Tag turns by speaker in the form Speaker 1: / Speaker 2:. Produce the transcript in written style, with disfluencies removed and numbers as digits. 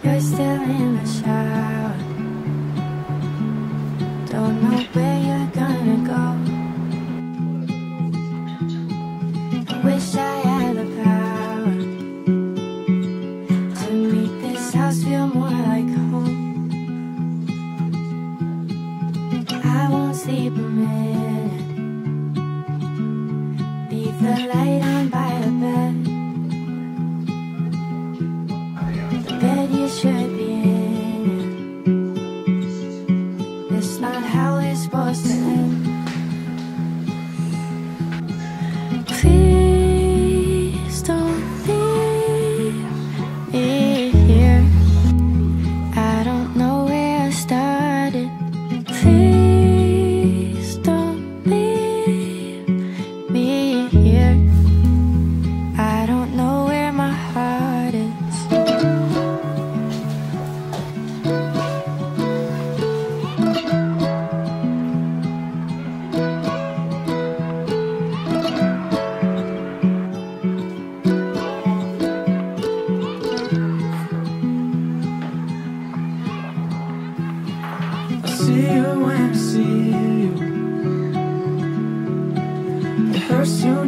Speaker 1: You're still in the shower. Don't know where you're gonna go. I wish I had the power to make this house feel more like home. I won't sleep a minute. Leave the light on by the bed. The bed you should be in. It's not how it's supposed to end. Please don't leave me here. I don't know where I started. Please don't leave me here. I don't know where my heart is.
Speaker 2: I see you when I see you. It hurts you